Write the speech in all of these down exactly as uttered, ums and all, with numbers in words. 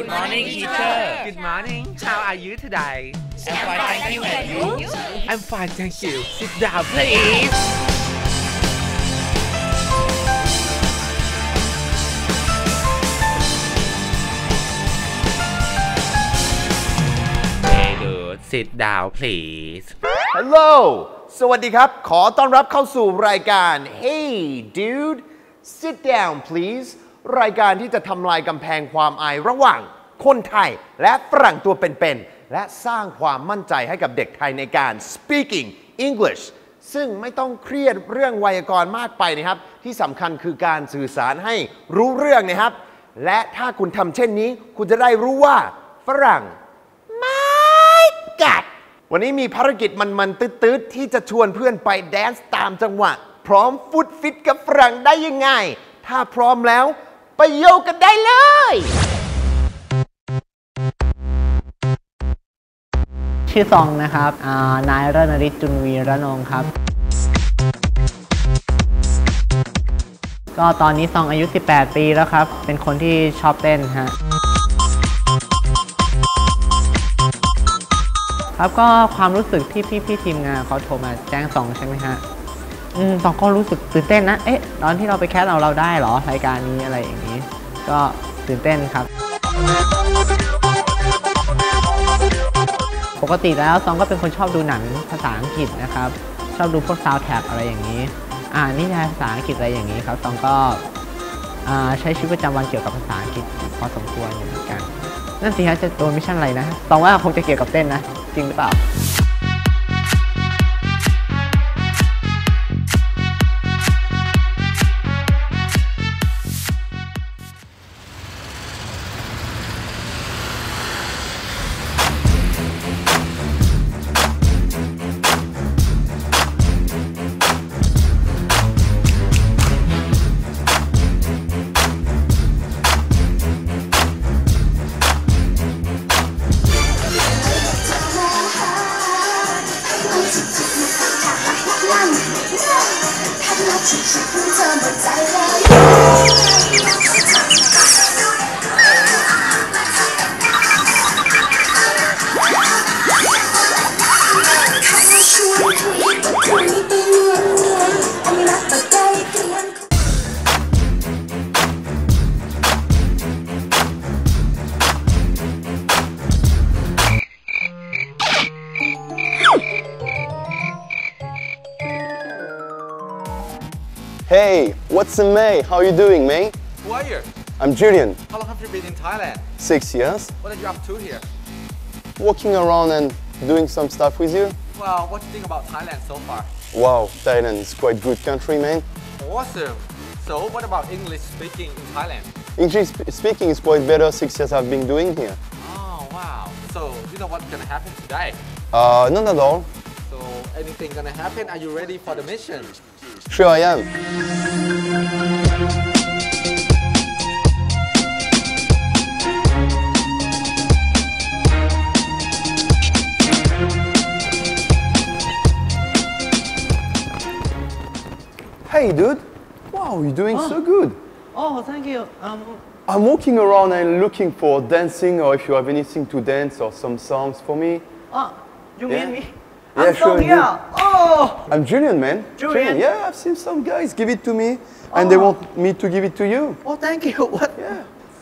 Good morning teacher Good morning How are you today I'm fine thank you and you I'm fine thank you Sit down please Hey dude Sit down please Hello สวัสดีครับขอต้อนรับเข้าสู่รายการ Hey dude Sit down please รายการที่จะทำลายกำแพงความอายระหว่างคนไทยและฝรั่งตัวเป็นๆและสร้างความมั่นใจให้กับเด็กไทยในการ speaking English ซึ่งไม่ต้องเครียดเรื่องไวยากรณ์มากไปนะครับที่สำคัญคือการสื่อสารให้รู้เรื่องนะครับและถ้าคุณทำเช่นนี้คุณจะได้รู้ว่าฝรั่งไม่กัดวันนี้มีภารกิจมันๆตืดๆที่จะชวนเพื่อนไปแดนซ์ตามจังหวะพร้อมฟุตฟิตกับฝรั่งได้ยังไงถ้าพร้อมแล้วไปโยกกันได้เลยชื่อซองนะครับนายรณฤทธิ์จุนวีระนงครับก็ตอนนี้ซองอายุสิบแปดปีแล้วครับเป็นคนที่ชอบเต้นฮะครับก็ความรู้สึกที่พี่พี่ทีมงานเขาโทรมาแจ้งซองใช่ไหมฮะอืมซองก็รู้สึกตื่นเต้นนะเอ๊ะตอนที่เราไปแคสเอาเราได้เหรอรายการนี้อะไรอย่างนี้ก็ตื่นเต้นครับปกติแล้วซองก็เป็นคนชอบดูหนังภาษาอังกฤษนะครับชอบดูพวกซาวด์แทร็กอะไรอย่างนี้อ่านนิยายภาษาอังกฤษอะไรอย่างนี้ครับซองก็ใช้ชีวิตประจำวันเกี่ยวกับภาษาอังกฤษพอสมควรเหมือนกันนั่นสิฮะจะโดนมิชชั่นอะไรนะซองว่าคงจะเกี่ยวกับเต้นนะจริงหรือเปล่า Hey, what's up, May? How are you doing, May? Who are you? I'm Julian. How long have you been in Thailand? Six years. What are you up to here? Walking around and doing some stuff with you. Well, what do you think about Thailand so far? Wow, Thailand is quite good country, man. Awesome. So, what about English speaking in Thailand? English speaking is quite better six years I've been doing here. Oh, wow. So, you know what's gonna happen today? Uh, not at all. So, anything gonna happen? Are you ready for the mission? Sure I am. Hey dude, wow, you're doing oh. so good. Oh, thank you. Um, I'm walking around and looking for dancing or if you have anything to dance or some songs for me. Oh, you yeah. mean me? Yeah, I'm sure. here. Oh! I'm Julian, man. Julian? Yeah, I've seen some guys give it to me and oh. they want me to give it to you. Oh, thank you. What? Yeah.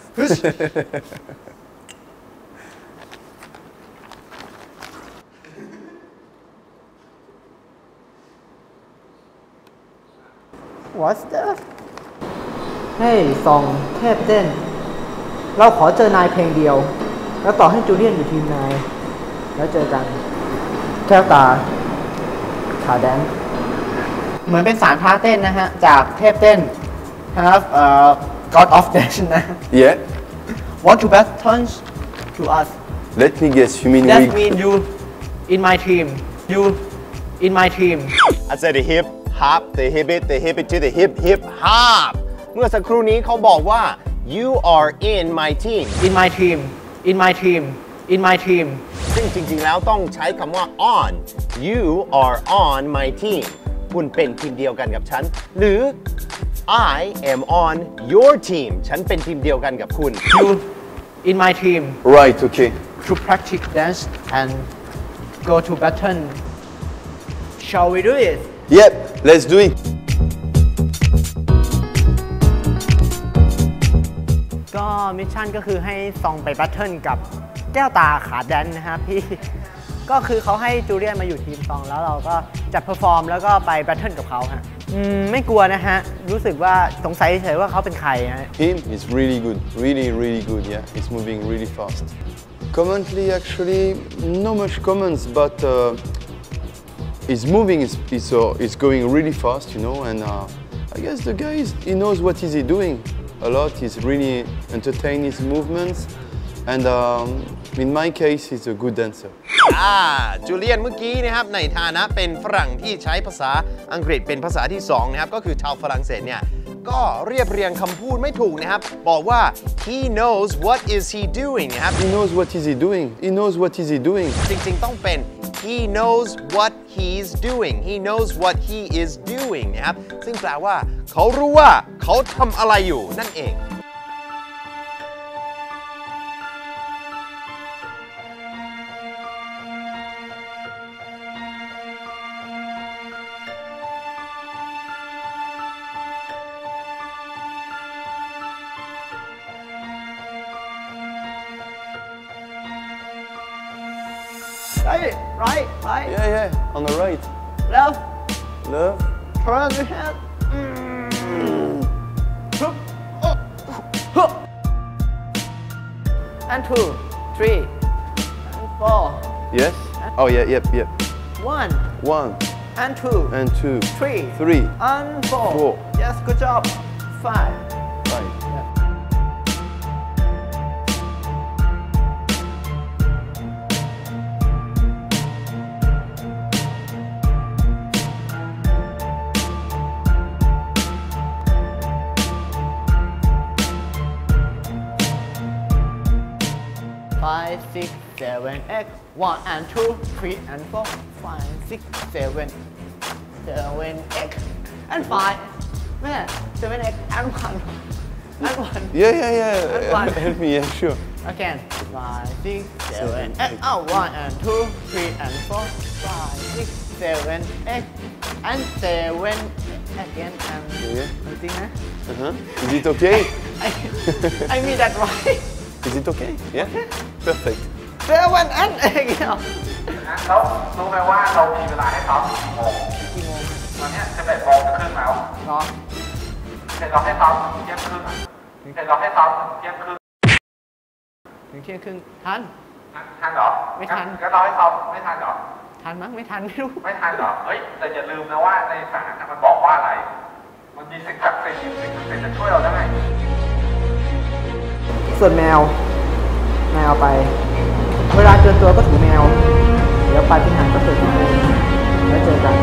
What's that? Hey ซองเทพเต้นเราขอเจอนายเพลงเดียวแล้วต่อให้จูเลียนอยู่ทีมนายแล้วเจอกันแก้วตาขาแดนเหมือนเป็นสารพาเต้นนะฮะจากเทพเต้น have uh, God of Dance นะ Yeah. Want to best turns to us. Let me guess, you mean That we... mean you in my team. You in my team. I said the hip hop, the hip it, the hip it to the hip hip hop. เมื่อสักครู่นี้เขาบอกว่า you are in my team. In my team. In my team. In my team. ซึ่งจริงๆแล้วต้องใช้คำว่า on. You are on my team. คุณเป็นทีมเดียวกันกับฉันหรือ I am on your team ฉันเป็นทีมเดียวกันกับคุณ You in my team Right, okay. to practice dance and go to battle. Shall we do it? Yep, let's do it. ก็มิชชั่นก็คือให้ซองไปแบทเทิลกับแก้วตาขาแดนนะครับพี่ ก็คือเขาให้จูเลียนมาอยู่ทีมซองแล้วเราก็จัดเพอร์ฟอร์มแล้วก็ไปแบทเทิลกับเขาฮะอืมไม่กลัวนะฮะ รู้สึกว่าสงสัยเฉยว่าเขาเป็นใครนะ Him is really good, really, really good, yeah. He's moving really fast. Currently, actually, not much comments, but uh, his moving is, is, uh, is going really fast, you know, and uh, I guess the guy, is, he knows what is he doing a lot. He's really entertaining his movements, and um, in my case, he's a good dancer. อ่าจูเลียนเมื่อกี้นะครับในฐานะเป็นฝรั่งที่ใช้ภาษาอังกฤษเป็นภาษาที่สองนะครับก็คือชาวฝรั่งเศสเนี่ยก็เรียบเรียงคำพูดไม่ถูกนะครับบอกว่า he knows what is he doing นะครับ He knows what is he doing. He knows what is he doing. จริงๆต้องเป็น he knows what he's doing he knows what he is doing นะครับซึ่งแปลว่าเขารู้ว่าเขาทำอะไรอยู่นั่นเอง right right right Yeah, yeah, on the right. left Love. turn your head Hup. Hup. and two three and four Yes? Oh, yeah, yep, yep. one One and two and two. three Three. and four Four. yes good job five Five. Five, six, seven, eight. One and two, three and four. Five, six, seven, seven, eight, and five. Man, seven, eight, and one, and one. Yeah, yeah, yeah. And one. Help me, yeah, sure. Again. Five, six, seven, eight. Oh, one and two, three and four. Five, six, seven, eight, and seven. Again and. Yeah. Nothing, huh? Uh-huh. Is it okay? I, I mean that right. Is it okay? Yeah? Perfect. Seven and eight. แล้วรู้ไหมว่าเรามีเวลาให้ซ้อมกี่โมงกี่โมงตอนเนี้สิบเอ็ดโมงครึ่งแล้วเนาะเสร็จเราให้ซ้อมเที่ยงครึ่งอะเสร็จเราให้ซ้อมเที่ยงครึ่งถึงเที่ยงครึ่งทันทันเหรอไม่ทันก็เราให้ซ้อมไม่ทันเหรอทันมั้งไม่ทันไม่รู้ไม่ทันเหรอ เฮ้ย แต่อย่าลืมนะว่าในสารน่ะมันบอกว่าอะไร มันมีสิ่งศักดิ์สิทธิ์สิ่งศักดิ์สิทธิ์จะช่วยเราได้ส่วนแมวแมวไป เวลาเจอตัวก็ถือแมว เดี๋ยวปาฏิหาริย์ก็เกิดขึ้นเองแล้วเจอกัน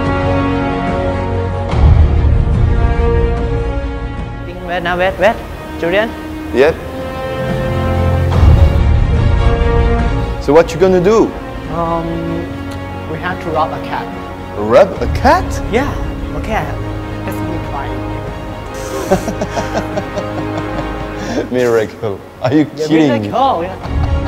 ทิ้งเวทนะเวทเวทจูเลียน Yep. So what you gonna do? um we have to rob a cat Rub a cat? yeah a cat let's me try Miracle. Are you yeah kidding really me? cool yeah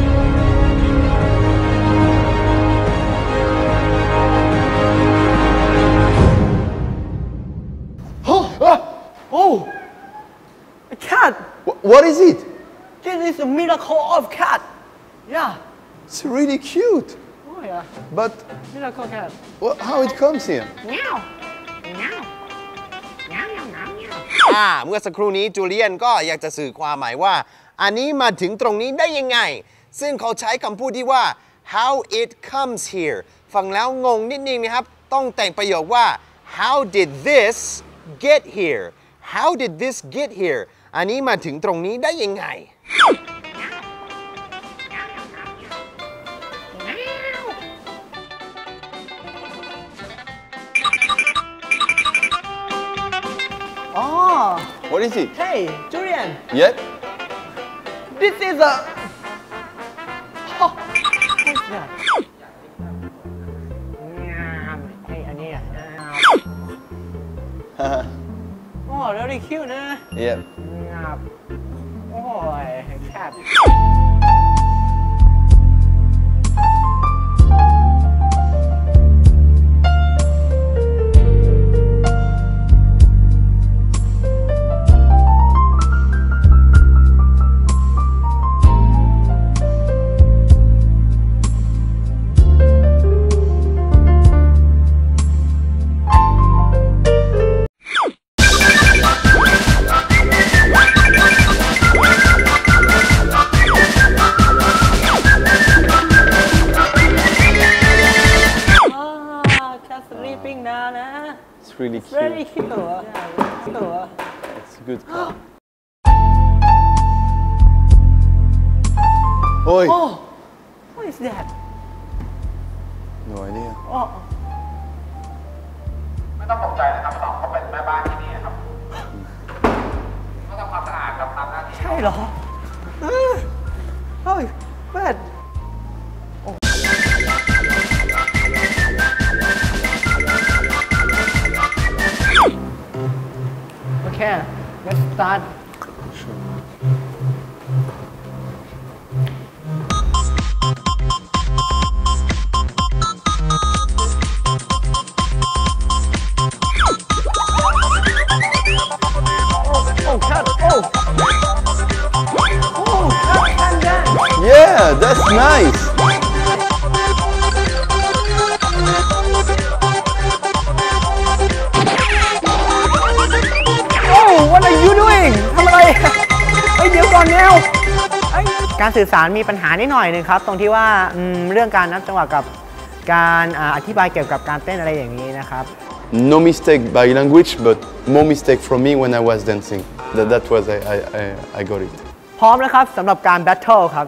Oh, a cat! Wh- What is it? This is a miracle of cat. Yeah. It's really cute. Oh yeah. But Miracle cat. wh- how it comes here? Meow. Meow. Meow meow meow meow. อ่าเมื่อสักครู่นี้จูเลียนก็อยากจะสื่อความหมายว่า อันนี้มาถึงตรงนี้ได้ยังไง ซึ่งเขาใช้คำพูดที่ว่า how it comes here ฟังแล้วงงนิดนึงนะครับ ต้องแต่งประโยคว่า how did this get here how did this get here อันนี้มาถึงตรงนี้ได้ยังไง Oh, What is it? hey, Julian. Yep. This is a. Oh, what's that? Hey, อันนี้อ่ะ Oh, really cute นะ Yep. โอ้ย cat sleeping now นะ It's really cute. very cute ตัวตัว It's a good car. Oi! oh what is that No idea. oh ไม่ต้องตกใจนะครับสองเขาเป็นแม่บ้านที่นี่ครับเขาทำความสะอาดครับทำหน้าที่ใช่เหรอเฮ้ยเฮ้ยแม่ Okay, let's start. Oh, cut! Oh! Oh, cut and dance! Yeah, that's nice. What are you doing ทำอะไรเฮ้ยเดี๋ยวก่อนแนวการสื่อสารมีปัญหานิดหน่อยนึงครับตรงที่ว่าเรื่องการนับจังหวะกับการอธิบายเกี่ยวกับการเต้นอะไรอย่างนี้นะครับ No mistake by language, but more mistake from me when I was dancing. That that was I I I, I got it. พร้อมแล้วครับสำหรับการแบทเทิลครับ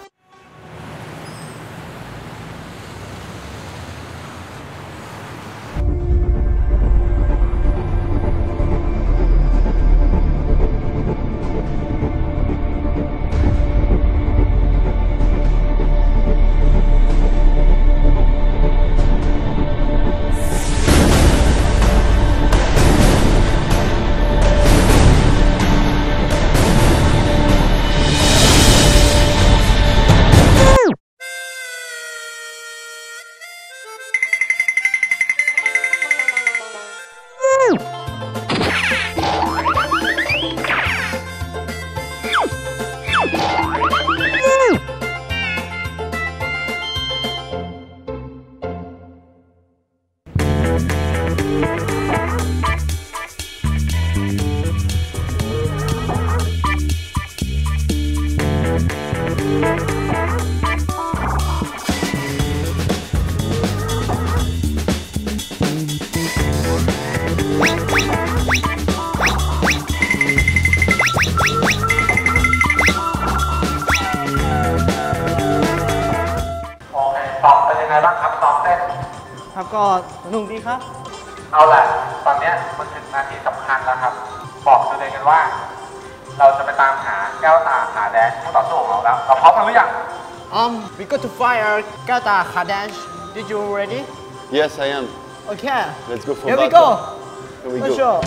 ครับก็สนุกดีครับเอาแหละตอนนี้มันถึงนาทีสำคัญแล้วครับบอกตัวเองกันว่าเราจะไปตามหาแก้วตาขาแดงผู้ต่อสู้ของเราแล้วเราพร้อมกันหรือยัง Um we go to fire แก้วตาขาแดง Did you ready Yes, I am. Okay Let's go for Here we battle. go Here we For go. sure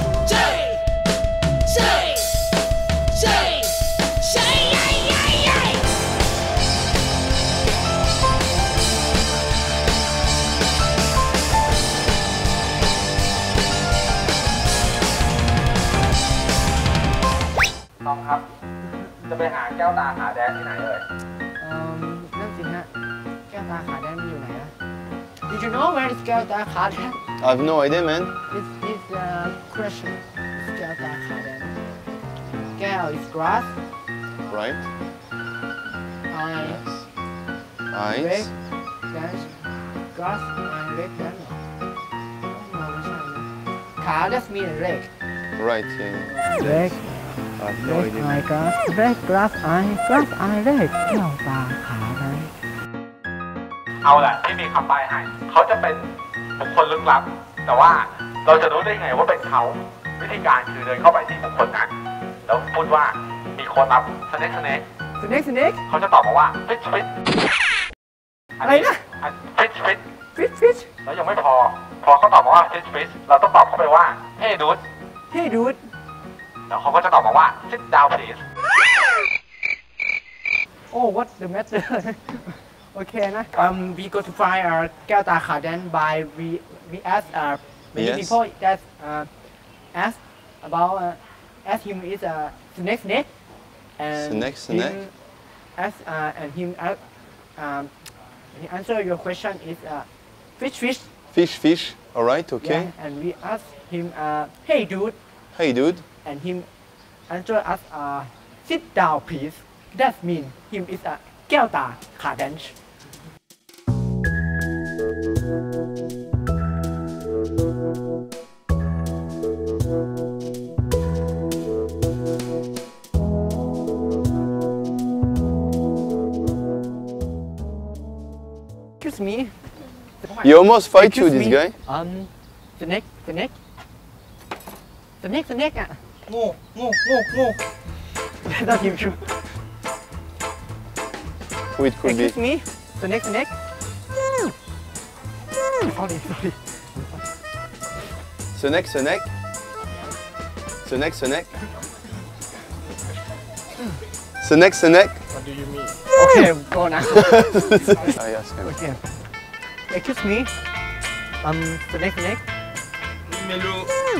น้องครับจะไปหาแก้วตาขาแดงที่ไหนเอ่ย Um นั่นสิฮะแก้วตาขาแดงมันอยู่ไหนอะ Did you know where is แก้วตาขาแดง I have no idea, man. This is a question แก้วตาขาแดงแก้ว is grass Right? I Eyes. red dash grass I red dash ไม่ใช่นะขา that's mean leg Right, yeah. yeah. leg I have no leg idea. eye grass red grass eye grass eye leg แก้วตาขาแดงเอาแหละที่มีคำใบ้ให้เขาจะเป็นบุคคลลึกลับแต่ว่าเราจะรู้ได้ไงว่าเป็นเขาวิธีการคือเดินเข้าไปที่บุคคลนั้นแล้วพูดว่ามีคนรับสเน็กสเน็ก snake snake เขาจะตอบมาว่าฟิชฟิชอะไรนะฟิชฟิช fish fish แล้วยังไม่พอพอเขาตอบมาว่าฟิชฟิชเราต้องตอบเข้าไปว่าเฮ้ดูด hey dude แล้วเขาก็จะตอบมาว่า sit down please Oh what the matter โอเคนะ um we go to find uh แก้วตาขาแดน by we we ask uh many Yes. people that uh ask about uh, ask him is a uh, snake snake and Snake, him snake. ask uh and him ask, um he answer your question is uh fish fish Fish, fish. All right, okay. yeah, and we ask him uh hey dude Hey, dude. and him answer us uh sit down please that mean him is a แก้วตาขาแดน Excuse me He almost fight you, Excuse this me. guy. um snake snake snake snake อ่ะงูงูงูงู Not him shoot Who it could be? Excuse me snake snake sorry sorry Snake, snake. Snake, snake. Snake, snake. okay go now I ask him. okay Excuse me um snake snake ไม่รู้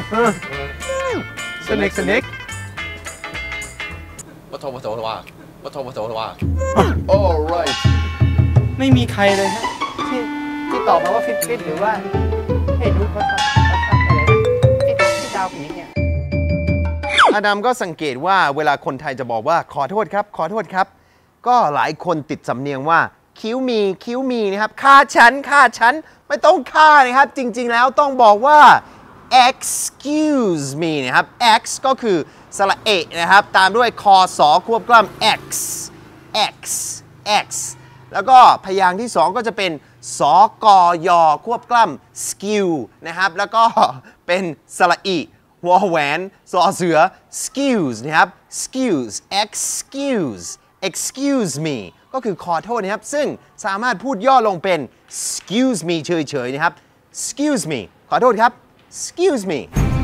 snake snake ปะโทปะโทว่าปะโทปะโทว่า All right. ไม่มีใครเลยฮะที่ที่ตอบมาว่าฟิตฟิตหรือว่าให้ดูเขาทำเขาทำอะไรนะที่ที่ดาวผีเนี่ยอาดัมก็สังเกตว่าเวลาคนไทยจะบอกว่าขอโทษครับ ขอโทษครับ ก็หลายคนติดสำเนียงว่าคิ้วมีคิ้วมีนะครับฆ่าฉันฆ่าฉันไม่ต้องฆ่านะครับ จริงๆแล้วต้องบอกว่า excuse me นะครับ x ก็คือสระเอะนะครับ ตามด้วยคอสอควบกล้ำ x x x แล้วก็พยางค์ที่สองก็จะเป็นสกยควบกล้ำ skill นะครับ แล้วก็เป็นสระอิวอแหวนสอเสือ excuse นะครับ excuse excuse excuse me ก็คือขอโทษนะครับ ซึ่งสามารถพูดย่อลงเป็น excuse me เฉยๆนะครับ excuse me ขอโทษครับ excuse me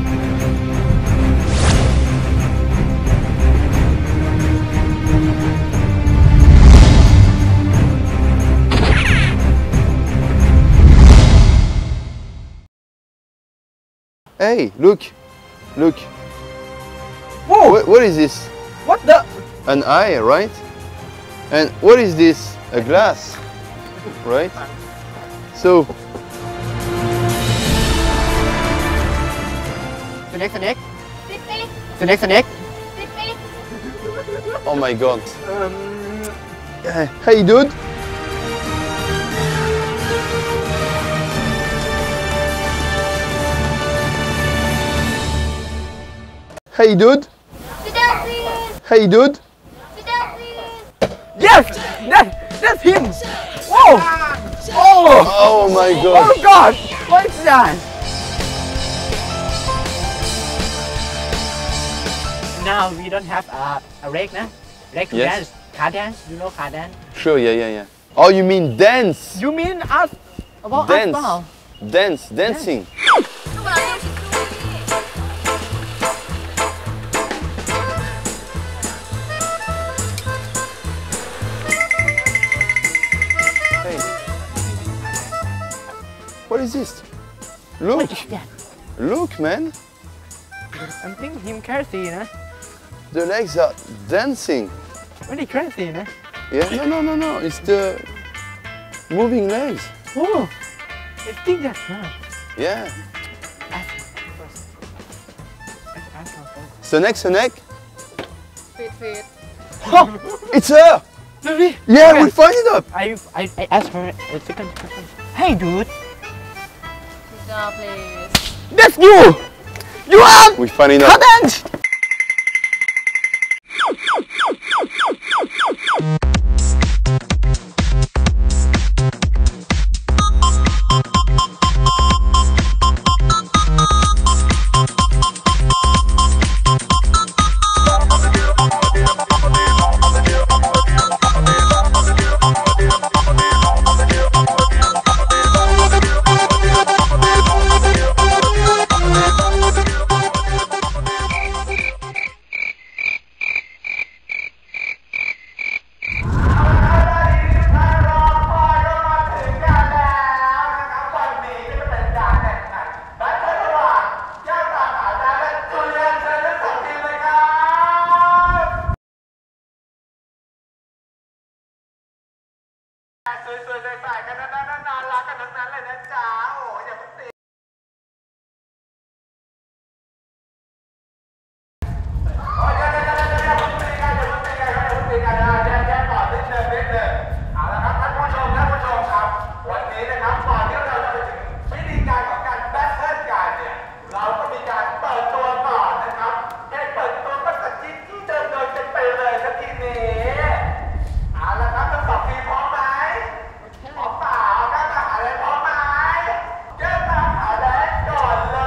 Hey, look. Look. Whoa! What, what is this? What the An eye, right? And what is this? A glass, right? So, snake snake snake snake oh my god. um Uh, Hey, dude. Hey, dude. Sit down, please. Hey, dude. Sit down, please. yes that that's him whoa oh Oh my oh god. god what is that now we don't have a a rake นะ rake to Yes. dance car dance you know car dance Sure, yeah, yeah, yeah. Oh, you mean dance? you mean us about Dance. us เปล่า Dance, dancing. Hey. What is this? Look, what is that look, man. I'm thinking him crazy นะ The legs are dancing. really crazy นะ Yeah, no, no, no, no. It's the moving legs. oh I think that's right Yeah. ask him first ask him first Snake, snake. Fit, fit. It's her. really Yeah, Okay. we find it up. I, I, I asked her a second question. Hey, dude, Sit down, please. that's you. You are We find it up. Kadant. สวยๆใส่ๆกันนะน่ารักกันทั้งนั้นเลยนะจ๊ะโอ้ยอย่าเพิ่งตีโอ้ยเดี๋ยวเดี๋ยวเดี๋ยวเดี๋ยวเพิ่งตีกันเดี๋ยวเพิ่งตีกันเดี๋ยวเพิ่งตีกันนะแยกแยกก่อนนิดนึงนิดนึงเอาละครับท่านผู้ชมท่านผู้ชมครับวันนี้นะครับก่อนที่เราจะไปถึงวิธีการของการแบทเทิลกันเนี่ยเราก็มีการเปิดตัวก่อนนะครับแค่เปิดตัวก็สกิดที่เดินเดินกันไปเลยสักทีนี้เอาละครับทั้งสองทีมพร้อมไหมพร้อมเปล่าแก้วตาหาแดงพร้อมไหมแก้วตาหาแดงก่อนเลย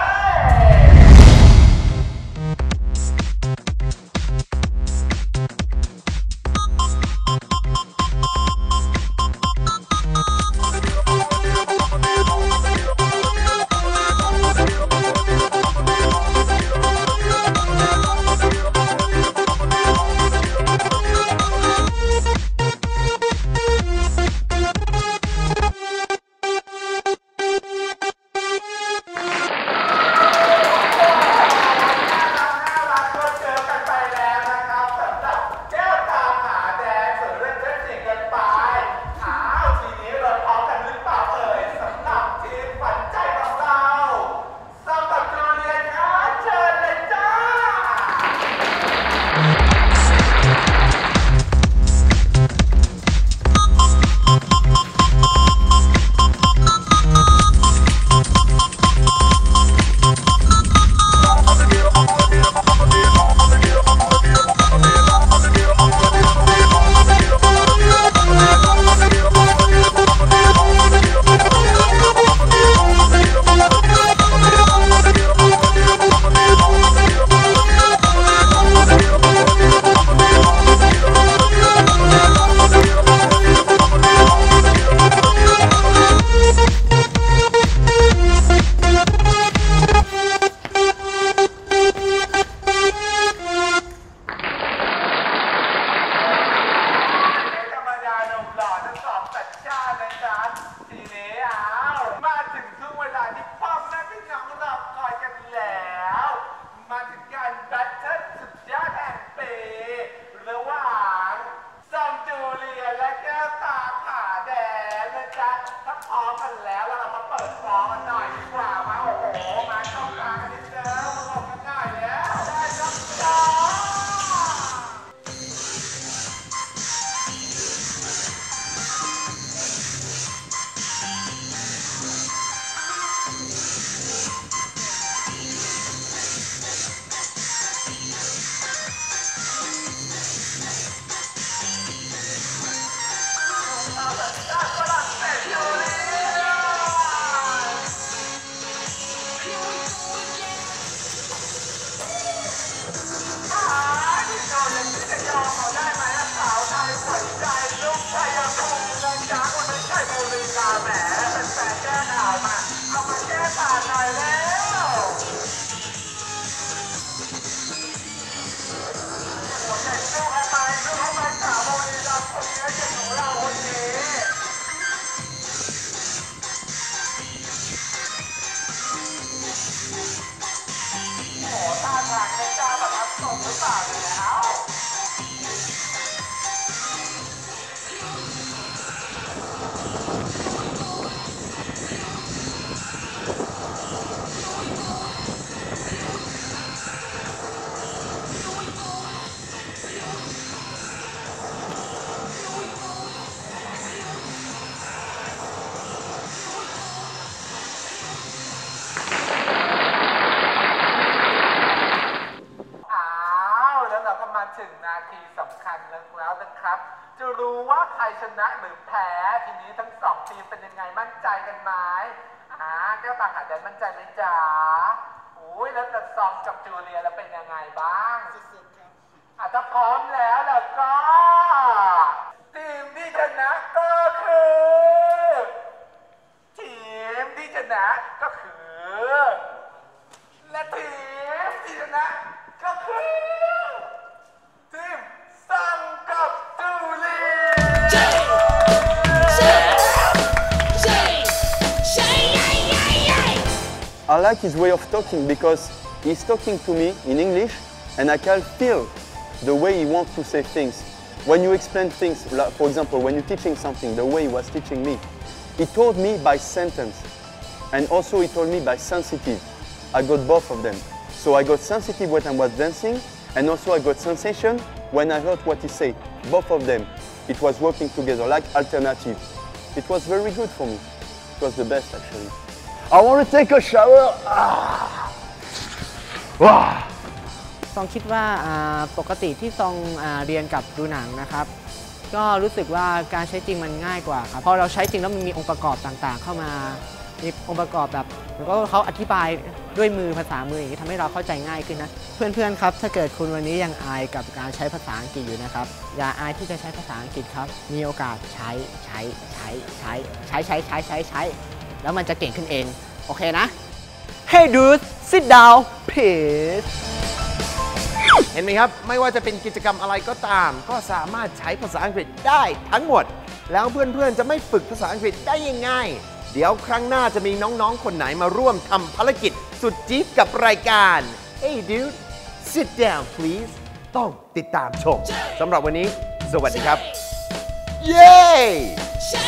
ถึงนาทีสำคัญแล้วนะครับจะรู้ว่าใครชนะหรือแพ้ทีนี้ทั้งสองทีมเป็นยังไงมั่นใจกันไหมอ่าแก้วตาหาแดงมั่นใจไหมจ๊ะอุ้ยแล้วแต่ซองกับจูเลียแล้วเป็นยังไงบ้างสุดๆครับอ่ะถ้าพร้อมแล้วแล้วก็ทีมที่ชนะก็คือทีมที่ชนะก็คือและทีมที่ชนะก็คือทีมซังกับจูเลีย I like his way of talking because he's talking to me in English and I can feel the way he wants to say things. when you explain things, like, for example, when you're teaching something, the way he was teaching me, he told me by sentence, and also he told me by sensitive. I got both of them. So I got sensitive when I was dancing, and also I got sensation when I heard what he said. Both of them. It was working together, like alternative. It was very good for me. It was the best, actually. I want to take a shower. Ah. Wow. ซองคิดว่าปกติที่ซองเรียนกับดูหนังนะครับก็รู้สึกว่าการใช้จริงมันง่ายกว่าครับพอเราใช้จริงแล้วมันมีองค์ประกอบต่างๆเข้ามามีองค์ประกอบแบบแล้วก็เขาอธิบายด้วยมือภาษามืออย่างนี้ทำให้เราเข้าใจง่ายขึ้นนะเพื่อนๆครับถ้าเกิดคุณวันนี้ยังอายกับการใช้ภาษาอังกฤษอยู่นะครับอย่าอายที่จะใช้ภาษาอังกฤษครับมีโอกาสใช้ใช้ใช้ใช้ใช้ใช้ใช้ใช้ใช้แล้วมันจะเก่งขึ้นเองโอเคนะ Hey dude sit down please เห็นไหมครับไม่ว่าจะเป็นกิจกรรมอะไรก็ตามก็สามารถใช้ภาษาอังกฤษได้ทั้งหมดแล้วเพื่อนๆจะไม่ฝึกภาษาอังกฤษได้ยังไงเดี๋ยวครั้งหน้าจะมีน้องๆคนไหนมาร่วมทำภารกิจสุดจี๊ดกับรายการ Hey dude sit down please ต้องติดตามชมสำหรับวันนี้สวัสดีครับเย้